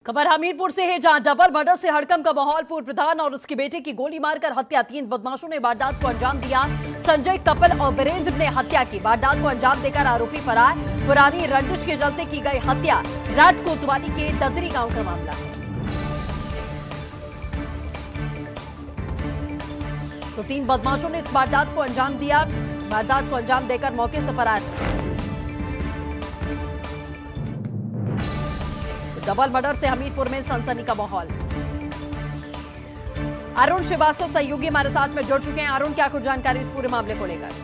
खबर हमीरपुर से है, जहां डबल मर्डर से हड़कंप का माहौल। पूर्व प्रधान और उसकी बेटे की गोली मारकर हत्या, 3 बदमाशों ने वारदात को अंजाम दिया। संजय, कपिल और वीरेंद्र ने हत्या की। वारदात को अंजाम देकर आरोपी फरार। पुरानी रंजिश के चलते की गई हत्या। रात कोतवाली के ददरी गांव का मामला है। तो 3 बदमाशों ने इस वारदात को अंजाम दिया। वारदात को अंजाम देकर मौके से फरार। डबल मर्डर से हमीरपुर में सनसनी का माहौल। अरुण श्रीवास्तव सहयोगी हमारे साथ में जुड़ चुके हैं। अरुण, क्या कुछ जानकारी इस पूरे मामले को लेकर?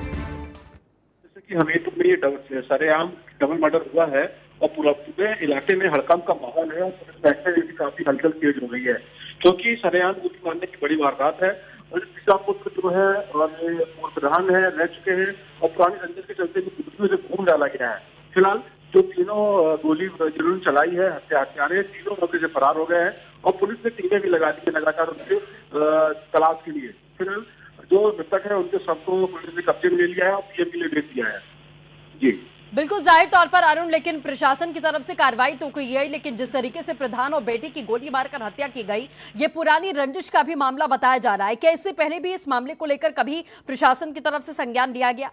जैसे कि हमीरपुर में ये सरेआम डबल मर्डर हुआ है और पूरे इलाके में हड़कंप का माहौल है और भी काफी हलचल तेज हो गई है, क्योंकि सरेआम गोली मारने की बड़ी वारदात है और पिता पुत्र जो है और पूर्व प्रधान है, रह चुके हैं और पुरानी रंजिश के चलते से घूम डाला गया है। फिलहाल जो तीनों गोली जिन्होंने चलाई है हत्यारे, तीनों मौके से फरार हो गए हैं और पुलिस ने टीमें भी लगा दी है लगातार उनके तलाश के लिए। फिलहाल जो मृतक है उनके सबको पुलिस ने कब्जे में ले लिया है और पीएम के लिए भेज दिया है। जी बिल्कुल, जाहिर तौर पर अरुण, लेकिन प्रशासन की तरफ से कार्रवाई तो की गई, लेकिन जिस तरीके से प्रधान और बेटी की गोली मारकर हत्या की गई, ये पुरानी रंजिश का भी मामला बताया जा रहा है। क्या इससे पहले भी इस मामले को लेकर कभी प्रशासन की तरफ से संज्ञान लिया गया?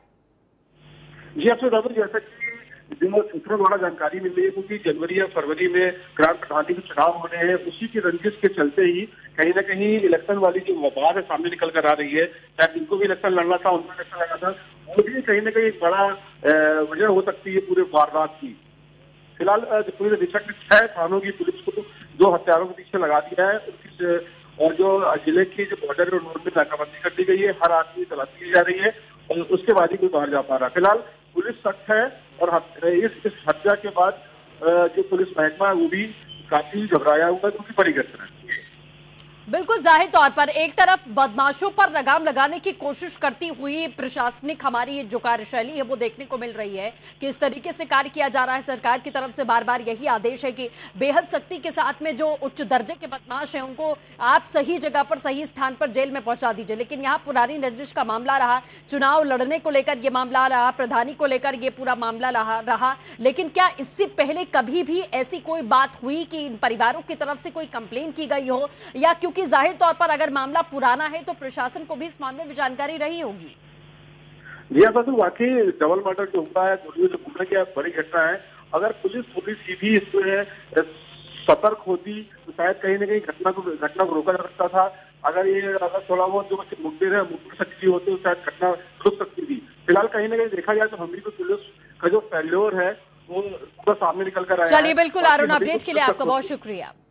जी आपसे जैसा कि जो सूत्रों द्वारा जानकारी मिल रही है, क्योंकि जनवरी या फरवरी में ग्राम प्रधानी के चुनाव होने हैं, उसी की रंजिश के चलते ही कहीं ना कहीं इलेक्शन वाली जो बात है सामने निकल कर आ रही है। चाहे जिनको भी इलेक्शन लड़ना था, उनको इलेक्शन लड़ना था, वो भी कहीं ना कहीं एक बड़ा वजह हो सकती है पूरे वारदात की। फिलहाल पुलिस अधीक्षक ने 6 थानों की पुलिस को जो हत्यारों के पीछे लगा दिया है और जो जिले की जो बॉर्डर है उनमें नाकाबंदी कर दी गई है। हर आदमी तलाशी की जा रही है और उसके बाद ही कोई बाहर जा पा रहा। फिलहाल पुलिस सख्त है और इस हत्या के बाद जो पुलिस महकमा है वो भी काफी घबराया हुआ है, क्योंकि बड़ी घटना है। बिल्कुल, जाहिर तौर पर एक तरफ बदमाशों पर लगाम लगाने की कोशिश करती हुई प्रशासनिक हमारी जो कार्यशैली है वो देखने को मिल रही है कि इस तरीके से कार्य किया जा रहा है। सरकार की तरफ से बार बार यही आदेश है कि बेहद सख्ती के साथ में जो उच्च दर्जे के बदमाश हैं उनको आप सही जगह पर, सही स्थान पर जेल में पहुंचा दीजिए। लेकिन यहाँ पुरानी रंजिश का मामला रहा, चुनाव लड़ने को लेकर यह मामला रहा, प्रधानी को लेकर यह पूरा मामला रहा। लेकिन क्या इससे पहले कभी भी ऐसी कोई बात हुई कि इन परिवारों की तरफ से कोई कंप्लेन की गई हो, या क्योंकि जाहिर तौर पर अगर मामला पुराना है तो प्रशासन को भी इस मामले में जानकारी रही होगी? जी हाँ, तो वाकई डबल मर्डर जो हुआ है, गोलियों से घूमने की बड़ी घटना है। अगर पुलिस थोड़ी सी भी इसमें सतर्क होती तो शायद कहीं ना कहीं घटना को रोका जा सकता था। अगर थोड़ा बहुत जो मुखबिर है सक्रिय होते तो शायद घटना रुक सकती थी। फिलहाल कहीं ना कहीं देखा जाए तो हमीरपुर पुलिस का जो फेल्योर है वो पूरा सामने निकल कर आया है। चलिए, बिल्कुल अरुण, अपडेट के लिए आपका बहुत शुक्रिया।